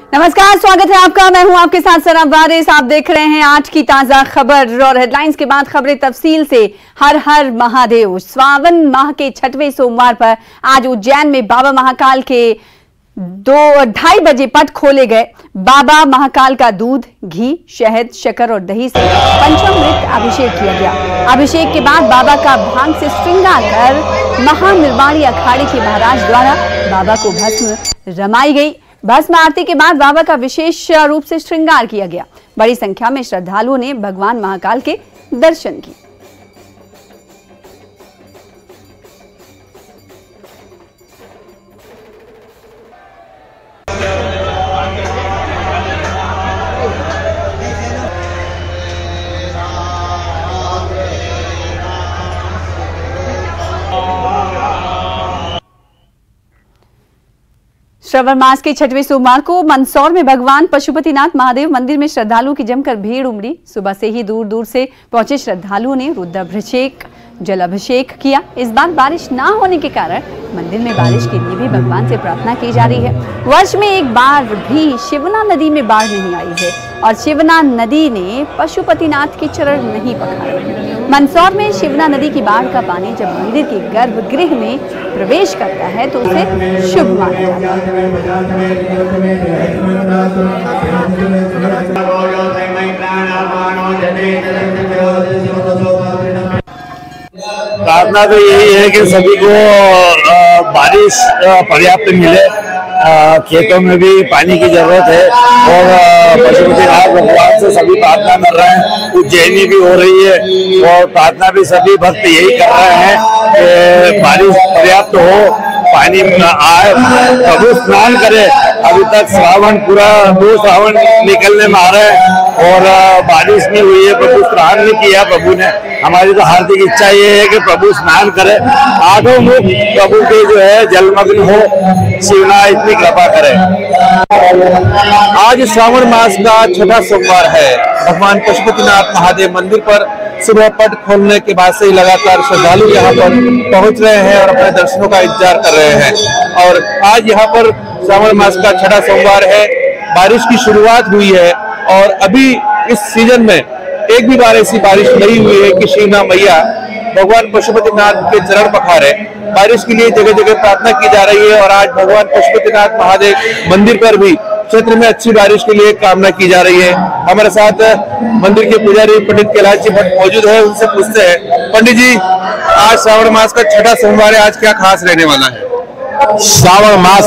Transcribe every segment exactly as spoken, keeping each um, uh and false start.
नमस्कार, स्वागत है आपका। मैं हूं आपके साथ सना वारिस। आप देख रहे हैं आज की ताजा खबर और हेडलाइंस के बाद खबरें तफसील से। हर हर महादेव। सावन माह के छठवें सोमवार पर आज उज्जैन में बाबा महाकाल के दो ढाई बजे पट खोले गए। बाबा महाकाल का दूध, घी, शहद, शक्कर और दही से पंचामृत अभिषेक किया गया। अभिषेक के बाद बाबा का भांग से श्रृंगार कर महानिर्वाणी अखाड़े के महाराज द्वारा बाबा को भस्म रमाई गई। भस्म आरती के बाद बाबा का विशेष रूप से श्रृंगार किया गया। बड़ी संख्या में श्रद्धालुओं ने भगवान महाकाल के दर्शन किए। श्रावण मास के छठवें सोमवार को मंदसौर में भगवान पशुपतिनाथ महादेव मंदिर में श्रद्धालुओं की जमकर भीड़ उमड़ी। सुबह से ही दूर दूर से पहुंचे श्रद्धालुओं ने रुद्राभिषेक, जलाभिषेक किया। इस बार बारिश ना होने के कारण मंदिर में बारिश के लिए भी भगवान से प्रार्थना की जा रही है। वर्ष में एक बार भी शिवना नदी में बाढ़ नहीं आई है और शिवना नदी ने पशुपतिनाथ के चरण नहीं पखारे। मंदसौर में शिवना नदी की बाढ़ का पानी जब मंदिर के गर्भगृह में प्रवेश करता है तो उसे शुभ माना जाता है। प्रार्थना तो यही है कि सभी को बारिश पर्याप्त मिले। खेतों में भी पानी की जरूरत है और पशुपतिनाथ भगवान से सभी प्रार्थना कर रहे हैं। उज्जैनी भी हो रही है और प्रार्थना भी सभी भक्त यही कर रहे हैं कि बारिश पर्याप्त हो, पानी आए, प्रभु स्नान करे। अभी तक श्रावण पूरा दो श्रावण निकलने में आ रहे हैं और बारिश नहीं हुई है, प्रभु स्नान नहीं किया प्रभु ने। हमारी तो हार्दिक इच्छा ये है कि प्रभु स्नान करे, आठों मुख प्रभु के जो है जलमग्न हो, शिवना इतनी कृपा करे। आज श्रावण मास का छठा सोमवार है। भगवान पशुपतिनाथ महादेव मंदिर पर सुबह पट खोलने के बाद से ही लगातार श्रद्धालु यहाँ पर पहुंच रहे हैं और अपने दर्शनों का इंतजार कर रहे हैं। और आज यहाँ पर श्रावण मास का छठा सोमवार है। बारिश की शुरुआत हुई है और अभी इस सीजन में एक भी बार ऐसी बारिश नहीं हुई है कि शिवना मैया भगवान पशुपतिनाथ के चरण पखारे। बारिश के लिए जगह जगह प्रार्थना की जा रही है और आज भगवान पशुपतिनाथ महादेव मंदिर पर भी क्षेत्र में अच्छी बारिश के लिए कामना की जा रही है। हमारे साथ मंदिर के पुजारी पंडित कैलाश जी भट्ट मौजूद है, उनसे पूछते हैं। पंडित जी, आज श्रावण मास का छठा सोमवार है, आज क्या खास रहने वाला है? श्रावण मास,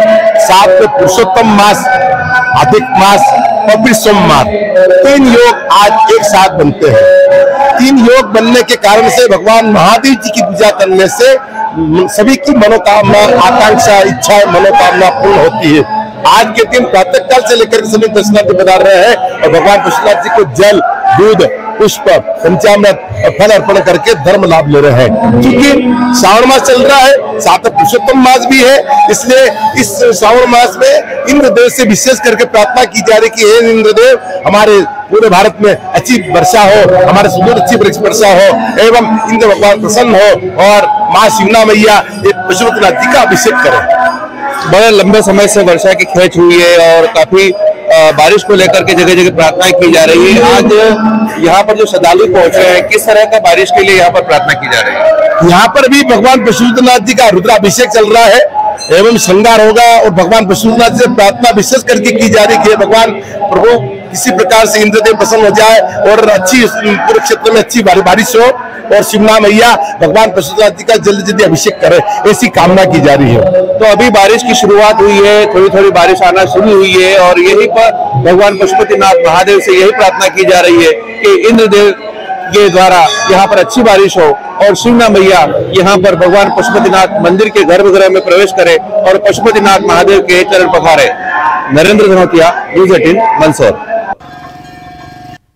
सात पुरुषोत्तम मास, अधिक मास और फिर सोमवार, तीन योग आज एक साथ बनते हैं। तीन योग बनने के कारण से भगवान महादेव जी की पूजा करने से सभी की मनोकामना, आकांक्षा, इच्छा, मनोकामना पूर्ण होती है। आज के दिन प्रातःकाल से लेकर सभी दर्शनार्थी बना रहे हैं और भगवान पशुपतिनाथ जी को जल, दूध, पुष्प, पंचामृत और फल अर्पण करके धर्म लाभ ले रहे हैं। क्योंकि श्रावण मास चल रहा है, साथ में पुरुषोत्तम मास भी है, इसलिए इस श्रावण मास में इंद्रदेव से विशेष करके प्रार्थना की जा रही कि हे इंद्रदेव, हमारे पूरे भारत में अच्छी वर्षा हो, हमारे सुदूर अच्छी वर्षा हो एवं इंद्र भगवान प्रसन्न हो और माँ शिवना मैया पशुपतिनाथ जी का अभिषेक करें। बड़े लंबे समय से वर्षा की खेच हुई है और काफी बारिश को लेकर के जगह जगह प्रार्थना की जा रही है। आज यहाँ पर जो श्रद्धालु पहुंच रहे हैं, किस तरह का बारिश के लिए यहाँ पर प्रार्थना की जा रही है? यहाँ पर भी भगवान पशुपतिनाथ जी का रुद्राभिषेक चल रहा है एवं श्रृंगार होगा और भगवान पशुपतिनाथ से प्रार्थना विशेष करके की जा रही है। भगवान प्रभु किसी प्रकार से इंद्रदेव प्रसन्न हो जाए और अच्छी पूरे क्षेत्र में अच्छी बारिश हो और शिवना मैया भगवान पशुपतिनाथ जी का जल्दी जल्दी अभिषेक करे, ऐसी कामना की जा रही है। तो अभी बारिश की शुरुआत हुई है, थोड़ी थोड़ी बारिश आना शुरू हुई है और यही पर भगवान पशुपतिनाथ महादेव से यही प्रार्थना की जा रही है कि इंद्रदेव के द्वारा यहाँ पर अच्छी बारिश हो और शिवना मैया यहाँ पर भगवान पशुपतिनाथ मंदिर के गर्भगृह में प्रवेश करे और पशुपतिनाथ महादेव के चरण पखारे। नरेंद्र धनोतिया, न्यूज़ अठारह, मंदसौर।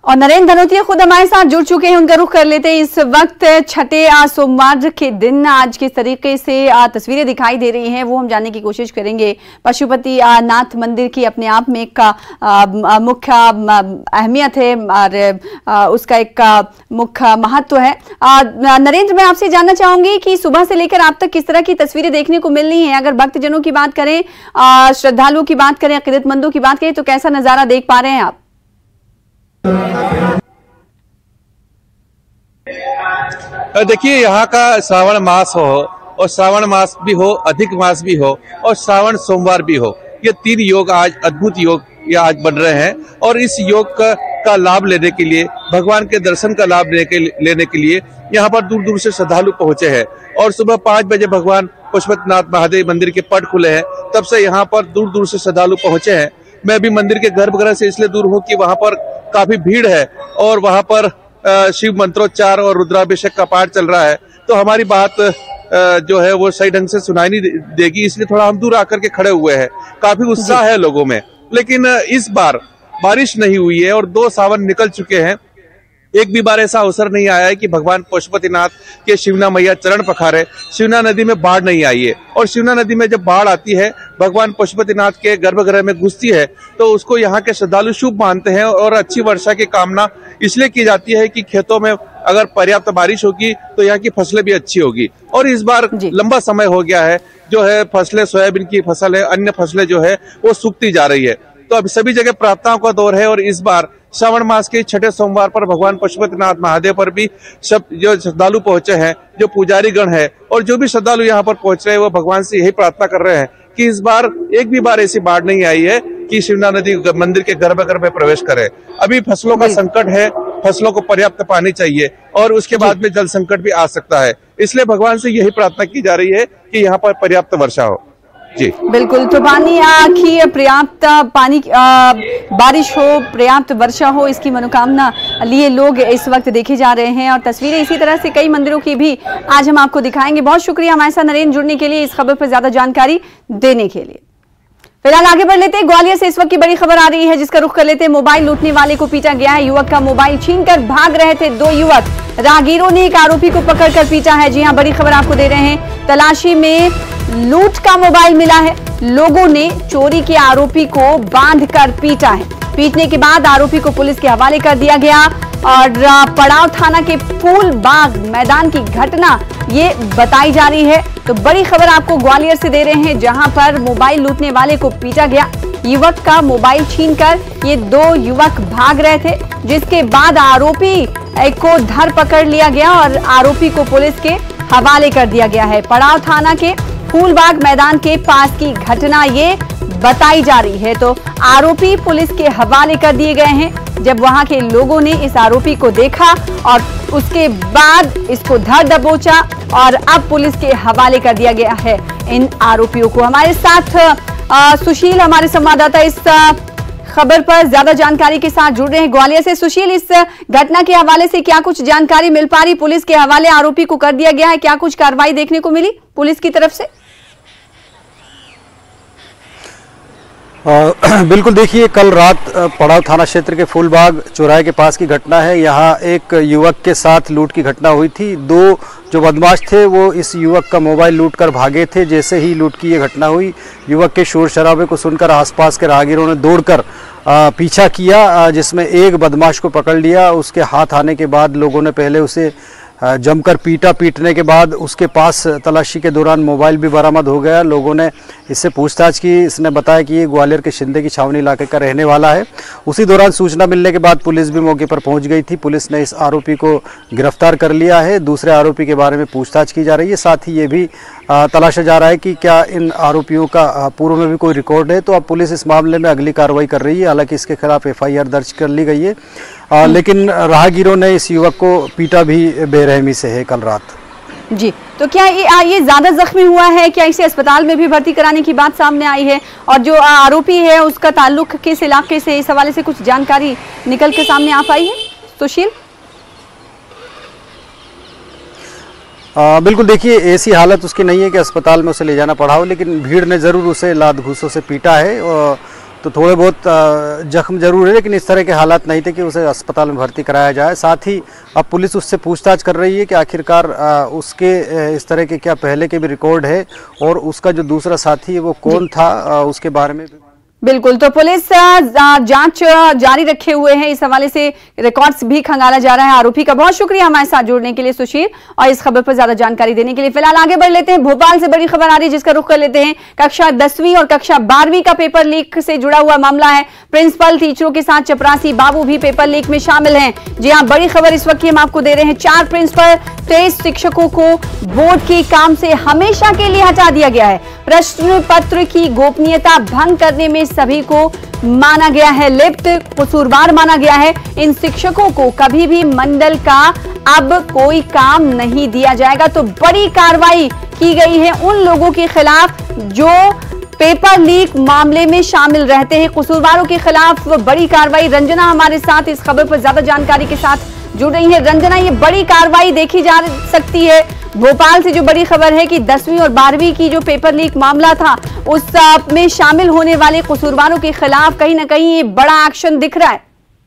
और नरेंद्र धनोतिया खुद हमारे साथ जुड़ चुके हैं, उनका रुख कर लेते हैं। इस वक्त छठे सोमवार के दिन आज किस तरीके से तस्वीरें दिखाई दे रही हैं वो हम जानने की कोशिश करेंगे। पशुपति नाथ मंदिर की अपने आप में एक मुख्य अहमियत है और उसका एक मुख्य महत्व है। नरेंद्र, मैं आपसे जानना चाहूंगी कि सुबह से लेकर आप तक किस तरह की तस्वीरें देखने को मिल रही हैं। अगर भक्तजनों की बात करें, श्रद्धालुओं की बात करें, अकीदतमंदों की बात करें तो कैसा नजारा देख पा रहे हैं आप? देखिए, यहाँ का श्रावण मास हो और श्रावण मास भी हो, अधिक मास भी हो और श्रावण सोमवार भी हो, ये तीन योग आज अद्भुत योग ये आज बन रहे हैं। और इस योग का, का लाभ लेने के लिए, भगवान के दर्शन का लाभ लेने के, लेने के लिए यहाँ पर दूर दूर से श्रद्धालु पहुंचे हैं। और सुबह पांच बजे भगवान पशुपतिनाथ महादेव मंदिर के पट खुले हैं, तब से यहाँ पर दूर दूर से श्रद्धालु पहुंचे हैं। मैं भी मंदिर के गर्भगृह से इसलिए दूर हूँ कि वहां पर काफी भीड़ है और वहां पर शिव मंत्रोच्चार और रुद्राभिषेक का पाठ चल रहा है, तो हमारी बात जो है वो सही ढंग से सुनाई नहीं देगी, इसलिए थोड़ा हम दूर आकर के खड़े हुए हैं। काफी उत्साह है लोगों में, लेकिन इस बार बारिश नहीं हुई है और दो सावन निकल चुके हैं। एक भी बार ऐसा अवसर नहीं आया है कि भगवान पशुपतिनाथ के शिवना मैया चरण पखारे। शिवना नदी में बाढ़ नहीं आई है और शिवना नदी में जब बाढ़ आती है, भगवान पशुपतिनाथ के गर्भगृह में घुसती है, तो उसको यहाँ के श्रद्धालु शुभ मानते हैं और अच्छी वर्षा की कामना इसलिए की जाती है कि खेतों में अगर पर्याप्त बारिश होगी तो यहाँ की फसलें भी अच्छी होगी। और इस बार लंबा समय हो गया है, जो है फसलें, सोयाबीन की फसल है, अन्य फसलें जो है वो सूखती जा रही है, तो अब सभी जगह प्रार्थनाओं का दौर है। और इस बार श्रावण मास के छठे सोमवार पर भगवान पशुपतिनाथ महादेव पर भी सब जो श्रद्धालु पहुंचे हैं, जो पुजारी गण है और जो भी श्रद्धालु यहाँ पर पहुंच रहे हैं, वो भगवान से यही प्रार्थना कर रहे हैं कि इस बार एक भी बार ऐसी बाढ़ नहीं आई है कि शिवना नदी मंदिर के गर्भगृह में प्रवेश करे। अभी फसलों का संकट है, फसलों को पर्याप्त पानी चाहिए और उसके बाद में जल संकट भी आ सकता है, इसलिए भगवान से यही प्रार्थना की जा रही है कि यहाँ पर पर्याप्त वर्षा हो। जी बिल्कुल, तो पानी की पर्याप्त पानी आ, बारिश हो, पर्याप्त वर्षा हो, इसकी मनोकामना लिए लोग इस वक्त देखे जा रहे हैं। और तस्वीरें इसी तरह से कई मंदिरों की भी आज हम आपको दिखाएंगे। बहुत शुक्रिया हमारे साथ नरेंद्र जुड़ने के लिए, इस खबर पर ज्यादा जानकारी देने के लिए। फिलहाल आगे बढ़ लेते हैं। ग्वालियर से इस वक्त की बड़ी खबर आ रही है, जिसका रुख कर लेते हैं। मोबाइल लूटने वाले को पीटा गया है। युवक का मोबाइल छीनकर भाग रहे थे दो युवक, राहगीरों ने एक आरोपी को पकड़कर पीटा है। जी हां, बड़ी खबर आपको दे रहे हैं। तलाशी में लूट का मोबाइल मिला है। लोगों ने चोरी के आरोपी को बांधकर पीटा है। पीटने के बाद आरोपी को पुलिस के हवाले कर दिया गया। और पड़ाव थाना के फूल बाग मैदान की घटना ये बताई जा रही है। तो बड़ी खबर आपको ग्वालियर से दे रहे हैं, जहां पर मोबाइल लूटने वाले को पीटा गया। युवक का मोबाइल छीनकर ये दो युवक भाग रहे थे, जिसके बाद आरोपी को धर पकड़ लिया गया और आरोपी को पुलिस के हवाले कर दिया गया है। पड़ाव थाना के फूलबाग मैदान के पास की घटना ये बताई जा रही है। तो आरोपी पुलिस के हवाले कर दिए गए हैं। जब वहां के लोगों ने इस आरोपी को देखा और उसके बाद इसको धर दबोचा और अब पुलिस के हवाले कर दिया गया है इन आरोपियों को। हमारे साथ आ, सुशील हमारे संवाददाता इस आ, खबर पर ज्यादा जानकारी के साथ जुड़ रहे हैं ग्वालियर से। सुशील, इस घटना के हवाले से क्या कुछ जानकारी मिल पा रही? पुलिस के हवाले आरोपी को कर दिया गया है, क्या कुछ कार्रवाई देखने को मिली पुलिस की तरफ से? आ, बिल्कुल, देखिए, कल रात पड़ाव थाना क्षेत्र के फूलबाग चौराहे के पास की घटना है। यहाँ एक युवक के साथ लूट की घटना हुई थी। दो जो बदमाश थे वो इस युवक का मोबाइल लूट कर भागे थे। जैसे ही लूट की ये घटना हुई, युवक के शोर शराबे को सुनकर आसपास के राहगीरों ने दौड़कर पीछा किया, जिसमें एक बदमाश को पकड़ लिया। उसके हाथ आने के बाद लोगों ने पहले उसे जमकर पीटा। पीटने के बाद उसके पास तलाशी के दौरान मोबाइल भी बरामद हो गया। लोगों ने इससे पूछताछ की। इसने बताया कि ये ग्वालियर के शिंदे की छावनी इलाके का रहने वाला है। उसी दौरान सूचना मिलने के बाद पुलिस भी मौके पर पहुंच गई थी। पुलिस ने इस आरोपी को गिरफ्तार कर लिया है। दूसरे आरोपी के बारे में पूछताछ की जा रही है। साथ ही ये भी तलाशा जा रहा है कि क्या इन आरोपियों का पूर्व में भी कोई रिकॉर्ड है। तो अब पुलिस इस मामले में अगली कार्रवाई कर रही है। हालांकि इसके खिलाफ एफ आई आर दर्ज कर ली गई है, आ, लेकिन राहगीरों ने इस युवक को पीटा भी बेरहमी से है कल रात। जी, तो क्या ये, ये ज्यादा जख्मी हुआ है? क्या इसे अस्पताल में भी भर्ती कराने की बात सामने आई है? और जो आरोपी है उसका ताल्लुक किस इलाके से, इस हवाले से कुछ जानकारी निकल के सामने आ पाई है सुशील? आ, बिल्कुल, देखिए, ऐसी हालत उसकी नहीं है कि अस्पताल में उसे ले जाना पड़ा हो, लेकिन भीड़ ने जरूर उसे लात घूसों से पीटा है। और तो थोड़े बहुत जख्म जरूर है, लेकिन इस तरह के हालात नहीं थे कि उसे अस्पताल में भर्ती कराया जाए। साथ ही अब पुलिस उससे पूछताछ कर रही है कि आखिरकार उसके इस तरह के क्या पहले के भी रिकॉर्ड है और उसका जो दूसरा साथी है वो कौन था, उसके बारे में। बिल्कुल, तो पुलिस जांच जारी रखे हुए हैं। इस हवाले से रिकॉर्ड्स भी खंगाला जा रहा है। आरोपी का बहुत शुक्रिया हमारे साथ जुड़ने के लिए सुशील, और इस खबर पर ज्यादा जानकारी देने के लिए। फिलहाल आगे बढ़ लेते हैं, भोपाल से बड़ी खबर आ रही है जिसका रुख कर लेते हैं। कक्षा दसवीं और कक्षा बारहवीं का पेपर लीक से जुड़ा हुआ मामला है। प्रिंसिपल टीचरों के साथ चपरासी बाबू भी पेपर लीक में शामिल हैं। जी हाँ, बड़ी खबर इस वक्त हम आपको दे रहे हैं। चार प्रिंसिपल तेईस शिक्षकों को बोर्ड के काम से हमेशा के लिए हटा दिया गया है। प्रश्न पत्र की गोपनीयता भंग करने में सभी को माना गया है लिप्त, कसूरवार माना गया है। इन शिक्षकों को कभी भी मंडल का अब कोई काम नहीं दिया जाएगा। तो बड़ी कार्रवाई की गई है उन लोगों के खिलाफ जो पेपर लीक मामले में शामिल रहते हैं। कसूरवारों के खिलाफ बड़ी कार्रवाई। रंजना हमारे साथ इस खबर पर ज्यादा जानकारी के साथ जुड़ रही है। रंजना, ये बड़ी कार्रवाई देखी जा सकती है भोपाल से जो बड़ी खबर है कि दसवीं और बारहवीं की जो पेपर लीक मामला था उस में शामिल होने वाले कसूरवारों के खिलाफ कहीं ना कहीं ये बड़ा एक्शन दिख रहा है।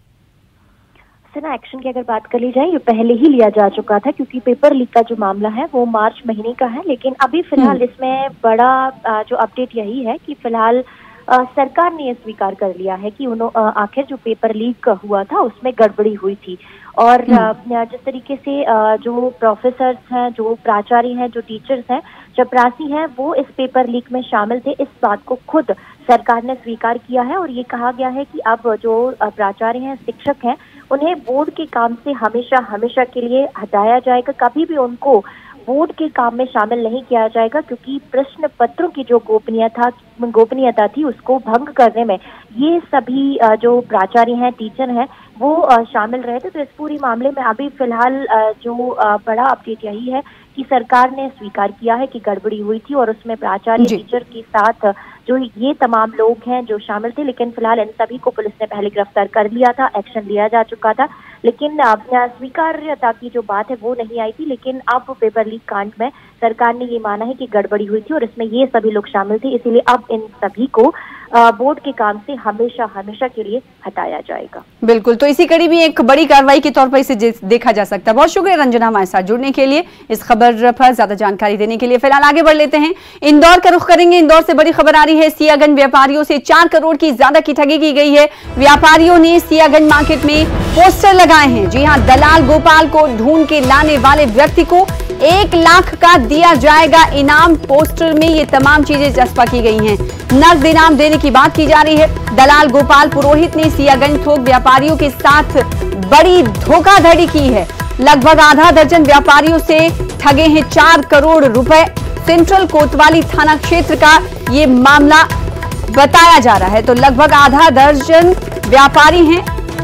ना एक्शन की अगर बात कर ली जाए, ये पहले ही लिया जा चुका था क्योंकि पेपर लीक का जो मामला है वो मार्च महीने का है। लेकिन अभी फिलहाल इसमें बड़ा जो अपडेट यही है कि फिलहाल सरकार ने यह स्वीकार कर लिया है कि उन्होंने आखिर जो पेपर लीक हुआ था उसमें गड़बड़ी हुई थी। और जिस तरीके से जो प्रोफेसर्स हैं, जो प्राचार्य हैं, जो टीचर्स हैं, चपरासी हैं, वो इस पेपर लीक में शामिल थे, इस बात को खुद सरकार ने स्वीकार किया है। और ये कहा गया है कि अब जो प्राचार्य हैं, शिक्षक हैं, उन्हें बोर्ड के काम से हमेशा हमेशा के लिए हटाया जाएगा। कभी भी उनको बोर्ड के काम में शामिल नहीं किया जाएगा क्योंकि प्रश्न पत्रों की जो गोपनीयता गोपनीयता थी उसको भंग करने में ये सभी जो प्राचार्य हैं, टीचर हैं, वो शामिल रहे थे। तो इस पूरी मामले में अभी फिलहाल जो बड़ा अपडेट यही है कि सरकार ने स्वीकार किया है कि गड़बड़ी हुई थी और उसमें प्राचार्य, टीचर के साथ जो ये तमाम लोग हैं जो शामिल थे। लेकिन फिलहाल इन सभी को पुलिस ने पहले गिरफ्तार कर लिया था, एक्शन लिया जा चुका था। लेकिन स्वीकार्यता की जो बात है वो नहीं आई थी। लेकिन अब पेपर लीक कांड में सरकार ने ये माना है कि गड़बड़ी हुई थी और इसमें ये सभी लोग शामिल थे, इसीलिए अब इन सभी को बोर्ड के काम से हमेशा हमेशा के लिए हटाया जाएगा। बिल्कुल, तो इसी कड़ी में एक बड़ी कार्रवाई के तौर पर इसे देखा जा सकता है। बहुत शुक्रिया रंजना हमारे साथ जुड़ने के लिए, इस खबर पर ज्यादा जानकारी देने के लिए। फिलहाल आगे बढ़ लेते हैं, इंदौर का रुख करेंगे। इंदौर से बड़ी खबर आ रही है, सियागंज व्यापारियों से चार करोड़ की ज्यादा की ठगी की गई है। व्यापारियों ने सियागंज मार्केट में पोस्टर लगाए हैं। जी हाँ, दलाल गोपाल को ढूंढ के लाने वाले व्यक्ति को एक लाख का दिया जाएगा इनाम। पोस्टर में ये तमाम चीजें चस्पा की गई हैं। नकद इनाम देने की बात की जा रही है। दलाल गोपाल पुरोहित ने सियागंज थोक व्यापारियों के साथ बड़ी धोखाधड़ी की है। लगभग आधा दर्जन व्यापारियों से ठगे हैं चार करोड़ रुपए। सेंट्रल कोतवाली थाना क्षेत्र का ये मामला बताया जा रहा है। तो लगभग आधा दर्जन व्यापारी हैं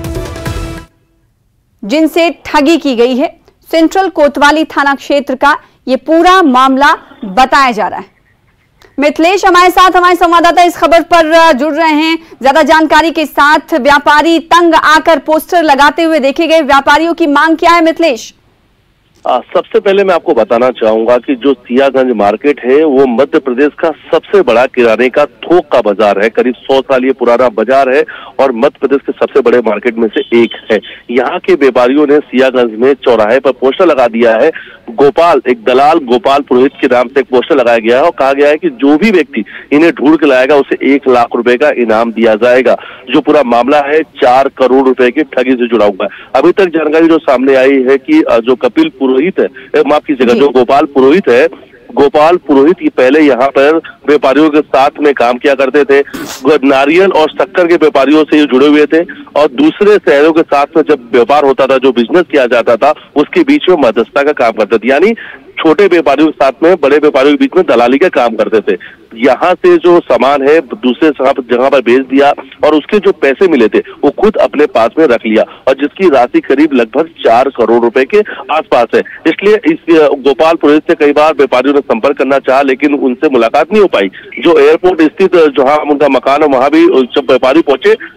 जिनसे ठगी की गई है। सेंट्रल कोतवाली थाना क्षेत्र का ये पूरा मामला बताया जा रहा है। मिथिलेश हमारे साथ, हमारे संवाददाता इस खबर पर जुड़ रहे हैं ज्यादा जानकारी के साथ। व्यापारी तंग आकर पोस्टर लगाते हुए देखे गए, व्यापारियों की मांग क्या है मिथिलेश? आ, सबसे पहले मैं आपको बताना चाहूंगा कि जो सियागंज मार्केट है वो मध्य प्रदेश का सबसे बड़ा किराने का थोक का बाजार है। करीब सौ साल ये पुराना बाजार है और मध्य प्रदेश के सबसे बड़े मार्केट में से एक है। यहाँ के व्यापारियों ने सियागंज में चौराहे पर पोस्टर लगा दिया है। गोपाल, एक दलाल गोपाल पुरोहित के नाम से एक पोस्टर लगाया गया है और कहा गया है कि जो भी व्यक्ति इन्हें ढूंढ के लाएगा उसे एक लाख रुपए का इनाम दिया जाएगा। जो पूरा मामला है चार करोड़ रुपए की ठगी से जुड़ा हुआ है। अभी तक जानकारी जो सामने आई है कि जो कपिल पुरोहित है, माफ कीजिएगा, जो गोपाल पुरोहित है, गोपाल पुरोहित की पहले यहाँ पर व्यापारियों के साथ में काम किया करते थे। नारियल और शक्कर के व्यापारियों से ये जुड़े हुए थे और दूसरे शहरों के साथ में जब व्यापार होता था, जो बिजनेस किया जाता था, उसके बीच में मध्यस्थता का काम करते थे। यानी छोटे व्यापारियों के साथ में बड़े व्यापारियों के बीच में दलाली का काम करते थे। यहाँ से जो सामान है दूसरे जगह पर बेच दिया और उसके जो पैसे मिले थे वो खुद अपने पास में रख लिया और जिसकी राशि करीब लगभग चार करोड़ रुपए के आसपास है। इसलिए इस गोपाल पुरोहित से कई बार व्यापारियों ने संपर्क करना चाहा लेकिन उनसे मुलाकात नहीं हो पाई। जो एयरपोर्ट स्थित जहाँ उनका मकान है वहां भी जब व्यापारी पहुंचे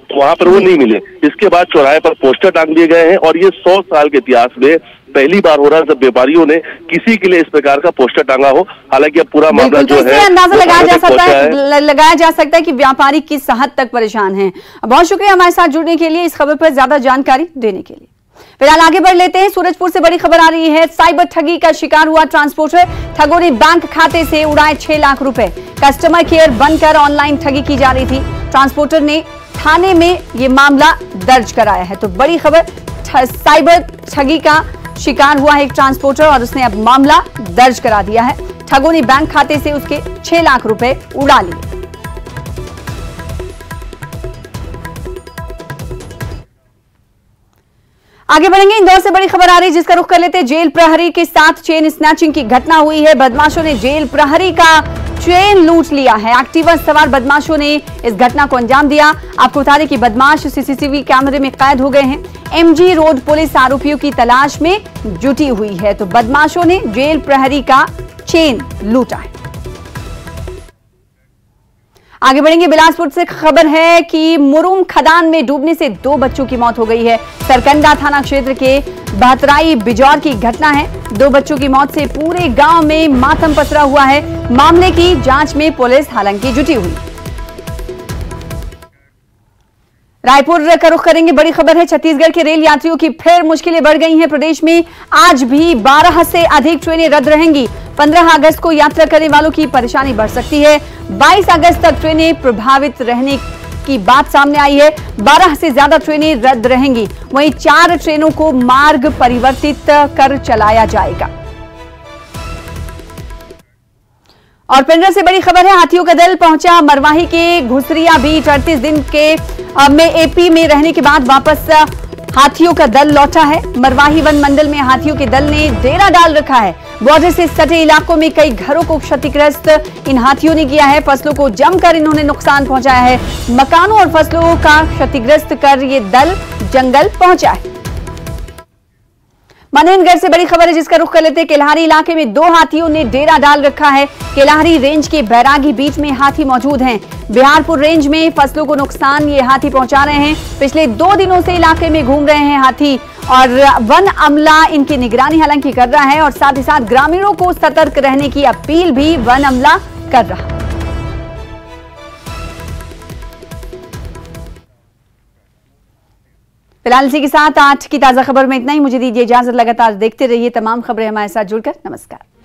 तो वहां पर वो नहीं मिले। इसके बाद चौराहे पर पोस्टर टांग दिए गए हैं और ये सौ साल के इतिहास में पहली बार हो रहा है जब व्यापारियों ने किसी के लिए इस प्रकार का पोस्टर टांगा हो। हालांकि अब पूरा मामला जो है अंदाजा लगाया जा सकता है लगाया जा सकता है कि व्यापारी किस हद तक परेशान हैं। बहुत शुक्रिया हमारे साथ जुड़ने के लिए, इस खबर पर ज्यादा जानकारी देने के लिए। फिलहाल आगे बढ़ लेते हैं। सूरजपुर से बड़ी खबर आ रही है। साइबर ठगी का शिकार हुआ ट्रांसपोर्टर, ठगों ने बैंक खाते से उड़ाए छह लाख रुपए। कस्टमर केयर बनकर ऑनलाइन ठगी की जा रही थी। ट्रांसपोर्टर ने थाने में ये मामला दर्ज कराया है। तो बड़ी खबर, साइबर ठगी का शिकार हुआ है एक ट्रांसपोर्टर और उसने अब मामला दर्ज करा दिया है। ठगों ने बैंक खाते से उसके छह लाख रुपए उड़ा लिए। आगे बढ़ेंगे। इंदौर से बड़ी खबर आ रही है जिसका रुख कर लेते हैं। जेल प्रहरी के साथ चेन स्नैचिंग की घटना हुई है। बदमाशों ने जेल प्रहरी का चेन लूट लिया है। एक्टिवा सवार बदमाशों ने इस घटना को अंजाम दिया। आपको बता दें कि बदमाश सीसीटीवी कैमरे में कैद हो गए हैं। एमजी रोड पुलिस आरोपियों की तलाश में जुटी हुई है। तो बदमाशों ने जेल प्रहरी का चेन लूटा है। आगे बढ़ेंगे। बिलासपुर से खबर है कि मुरुम खदान में डूबने से दो बच्चों की मौत हो गई है। सरकंडा थाना क्षेत्र के बहतराई बिजौर की घटना है। दो बच्चों की मौत से पूरे गांव में मातम पसरा हुआ है। मामले की जांच में पुलिस हालांकि जुटी हुई। रायपुर का रुख करेंगे। बड़ी खबर है छत्तीसगढ़ के रेल यात्रियों की फिर मुश्किलें बढ़ गई हैं। प्रदेश में आज भी बारह से अधिक ट्रेनें रद्द रहेंगी। पंद्रह अगस्त को यात्रा करने वालों की परेशानी बढ़ सकती है। बाईस अगस्त तक ट्रेनें प्रभावित रहने की बात सामने आई है। बारह से ज्यादा ट्रेनें रद्द रहेंगी। वहीं चार ट्रेनों को मार्ग परिवर्तित कर चलाया जाएगा। और पिंडर से बड़ी खबर है। हाथियों का दल पहुंचा मरवाही के घुसरिया बीच। अड़तीस दिन के में एपी में रहने के बाद वापस हाथियों का दल लौटा है। मरवाही वन मंडल में हाथियों के दल ने डेरा डाल रखा है। बॉर्डर से सटे इलाकों में कई घरों को क्षतिग्रस्त इन हाथियों ने किया है। फसलों को जमकर इन्होंने नुकसान पहुंचाया है। मकानों और फसलों का क्षतिग्रस्त कर ये दल जंगल पहुंचा है। मनोहरगढ़ से बड़ी खबर है जिसका रुख कर लेते हैं। केल्हारी इलाके में दो हाथियों ने डेरा डाल रखा है। केल्हारी रेंज के बैरागी बीच में हाथी मौजूद हैं। बिहारपुर रेंज में फसलों को नुकसान ये हाथी पहुंचा रहे हैं। पिछले दो दिनों से इलाके में घूम रहे हैं हाथी और वन अमला इनकी निगरानी हालांकि कर रहा है और साथ ही साथ ग्रामीणों को सतर्क रहने की अपील भी वन अमला कर रहा है। फिलहाल इसी के साथ आज की ताजा खबर में इतना ही। मुझे दीजिए इजाजत। लगातार देखते रहिए तमाम खबरें हमारे साथ जुड़कर। नमस्कार।